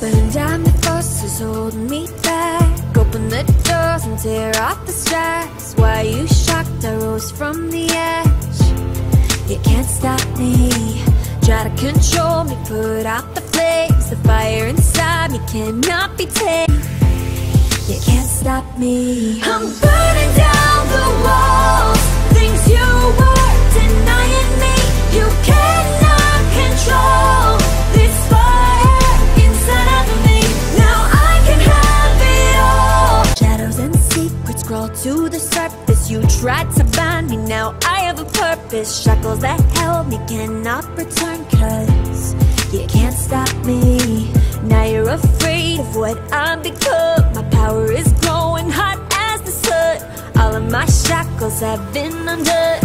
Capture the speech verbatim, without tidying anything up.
Burn down the forces holding me back. Open the doors and tear off the straps. Why are you shocked I rose from the edge? You can't stop me. Try to control me, put out the flames. The fire inside me cannot be tamed. You can't stop me. I'm burning down the walls, things you were denying me. You cannot control this fire inside of me. Now I can have it all. Shadows and secrets crawl to the surface. You tried to bind me, now I have a purpose. Shackles that held me cannot return, cause you can't stop me. Now you're afraid of what I've become. My power is growing hot as the sun. All of my shackles have been undone.